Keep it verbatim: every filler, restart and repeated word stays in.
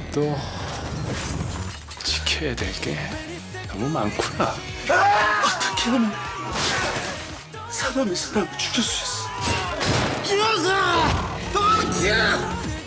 또 지켜야 될 게 너무 많구나. 어떻게 하면 사람이 사람을 죽일 수 있어? 죽었어! 도망쳐!